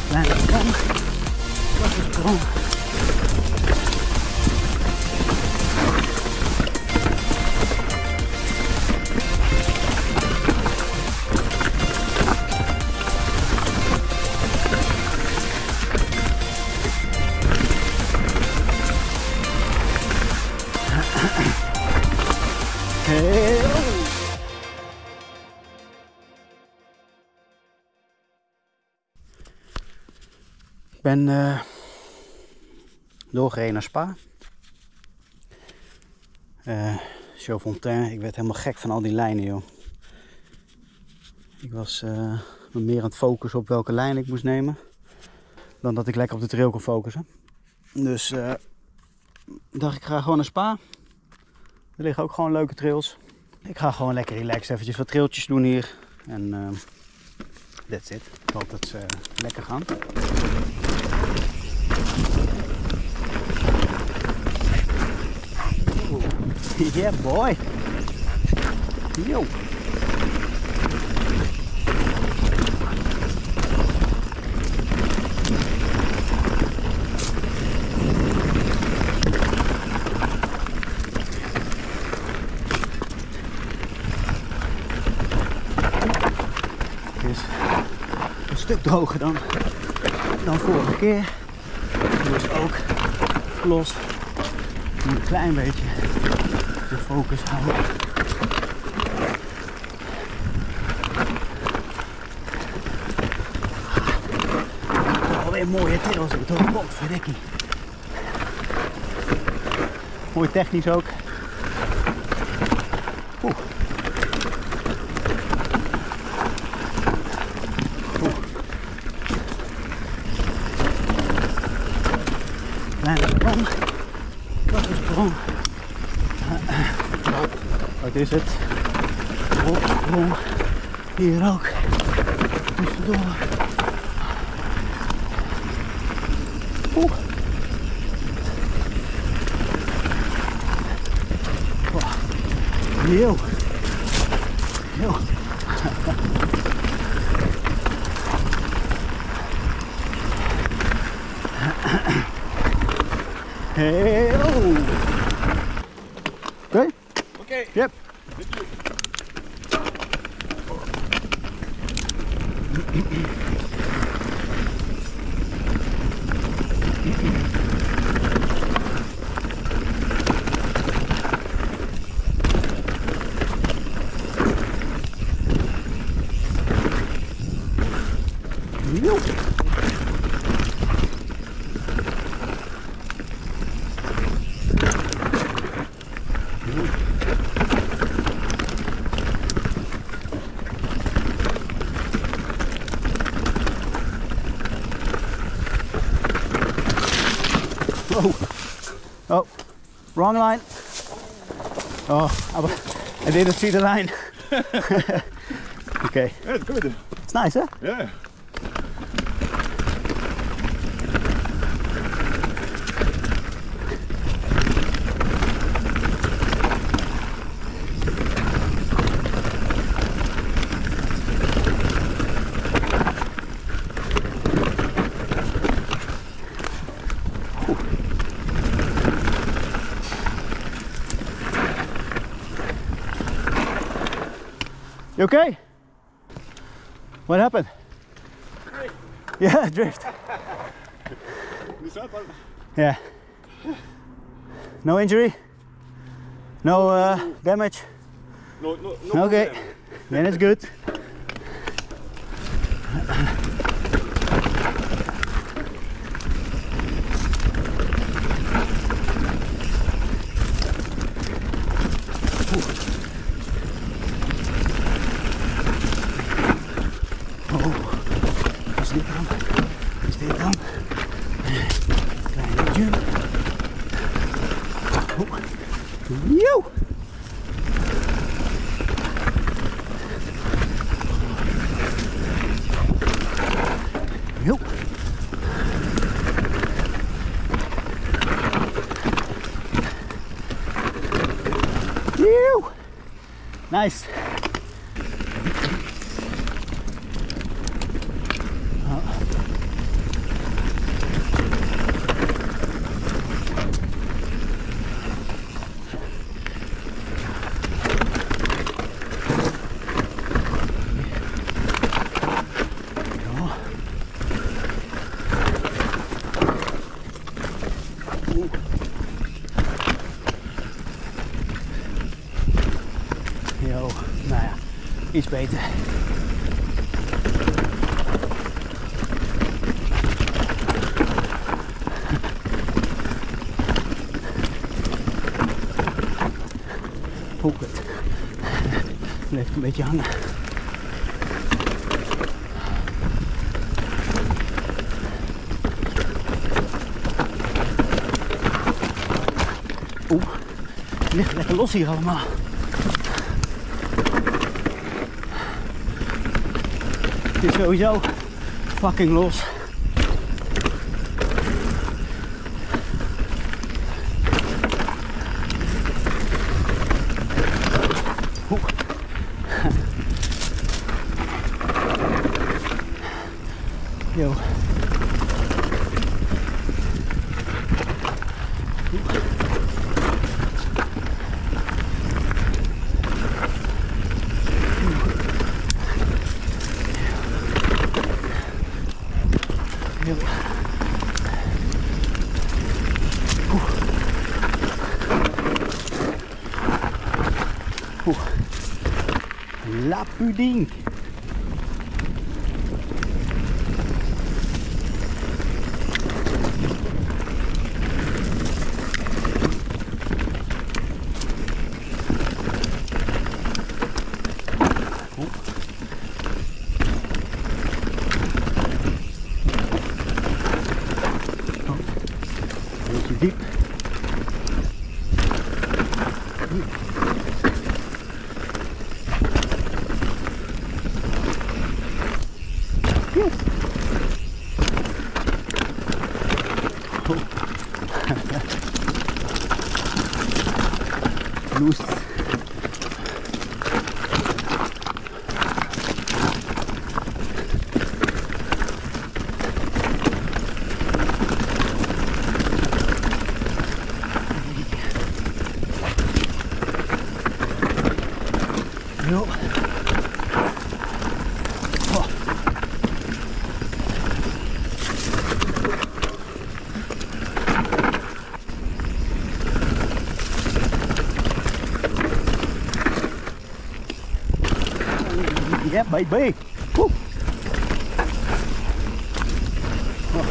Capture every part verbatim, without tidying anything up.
Kleine sprong. Grote sprong. Ik ben uh, doorgereden naar Spa. Uh, Chaux-Fontaine, ik werd helemaal gek van al die lijnen, joh. Ik was uh, meer aan het focussen op welke lijn ik moest nemen, dan dat ik lekker op de trail kon focussen. Dus uh, dacht ik ga gewoon naar Spa. Er liggen ook gewoon leuke trails. Ik ga gewoon lekker relaxen, eventjes wat trailtjes doen hier. En uh, that's it. Ik hoop dat ze uh, lekker gaan. Yeah boy. Yo. Het is een stuk droger dan, dan vorige keer. Dus ook los. Moet een klein beetje de focus houden. Alweer mooie trails op het hoofd, verdikkie. Mooi technisch ook. Oeh. Oeh. Kleine sprong. Grote sprong. Wat is het? Rotsprong. Hier ook. Tussendoor. Oeh. Wow. Heel. Heel. Hey, oh. Okay? Okay. Yep. Oh, oh, wrong line. Oh, I didn't see the line. Okay. Yeah, it's good. It's nice, huh? Yeah. You okay? What happened? Drift. Yeah, drift. Yeah. No injury? No uh, damage? No, no, no Okay, problem. then it's good. Is dit dan? Is dit dan? Kleine jump. Oh. Yo! Yo! Yo! Nice! Iets beter. Ook het. Blijft een beetje hangen. Oeh, het ligt lekker los hier allemaal. Het is sowieso fucking los. Oeh. Yo. La pudding. Beetje diep. Loose. Yo. Oh. Yeah, baby. Woo. Oh.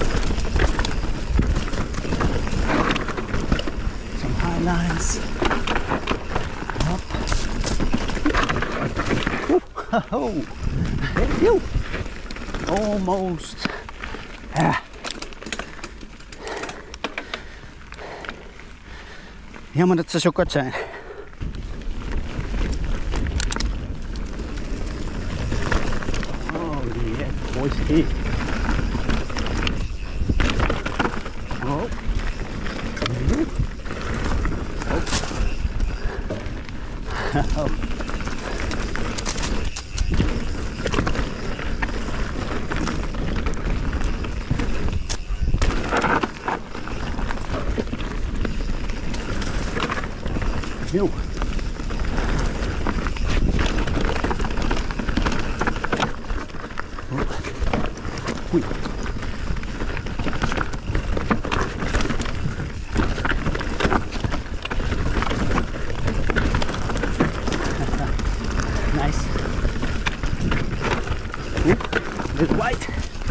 Some high lines. Up. Oh, hey, you. Almost. Ah. Jammer dat ze zo kort zijn. Boys here. Oh. Oh. Oh. Yo. Oei. Nice. Oeh, little white.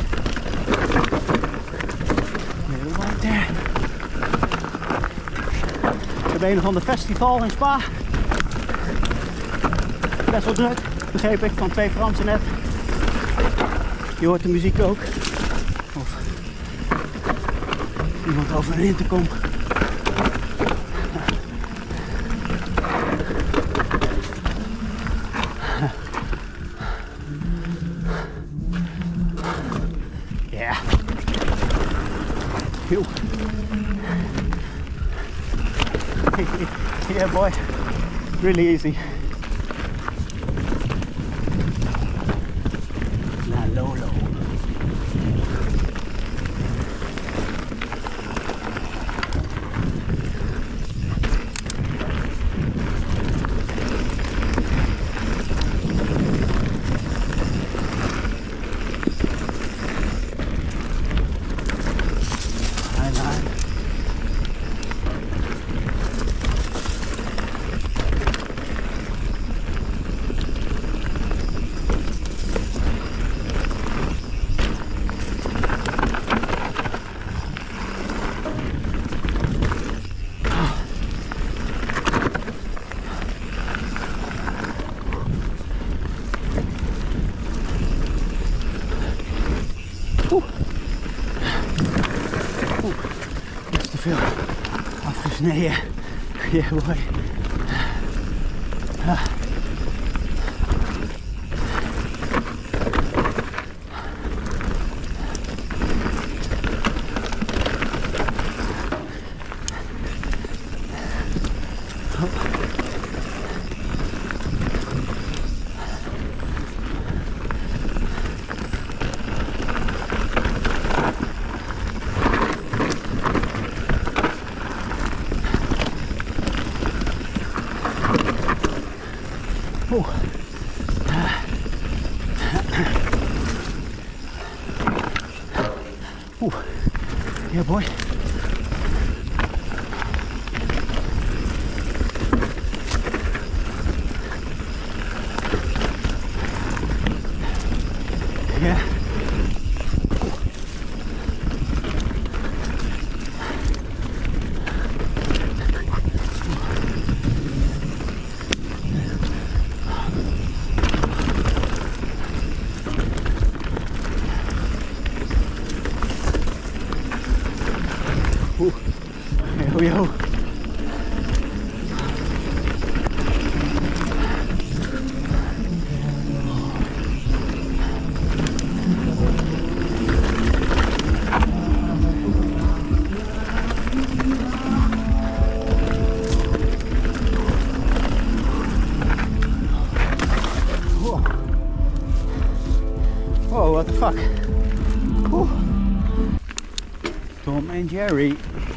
Little white there. We hebben een of ander festival in Spa. Best wel druk, begreep ik, van twee Fransen net. Je hoort de muziek ook. Of iemand over een intercom. Ja. Yo. Yeah boy. Really easy. La Lolo. Oeh. Oeh. Dat is te veel. Afgesneden. Yeah boy. Ah. Oeh. Oeh. Yeah boy. Yeah. Oeh. Yo yo. Oh, what the fuck? Whew. Tom and Jerry.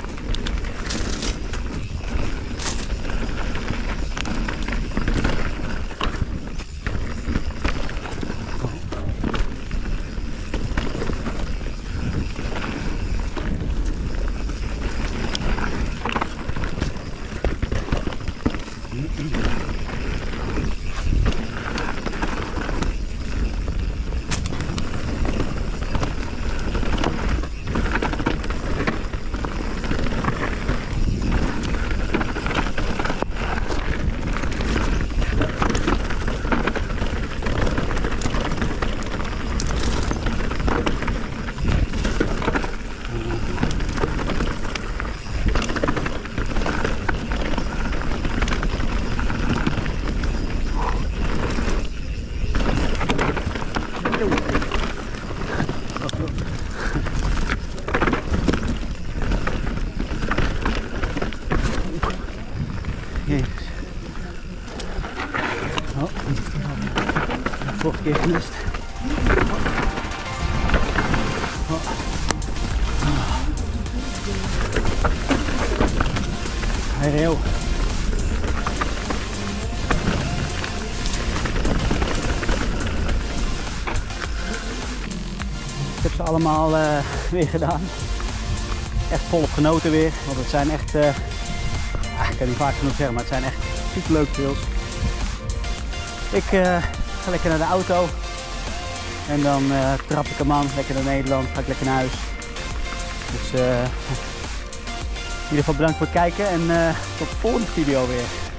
Oh, vorige keer gemist. Oh. Hey Reo. Ik heb ze allemaal uh, weer gedaan. Echt volop genoten weer, want het zijn echt, uh, ah, ik kan niet vaak genoeg zeggen, maar het zijn echt super leuke trails. Ik uh, ga lekker naar de auto en dan uh, trap ik hem aan, lekker naar Nederland, ga ik lekker naar huis. Dus uh, in ieder geval bedankt voor het kijken en uh, tot de volgende video weer.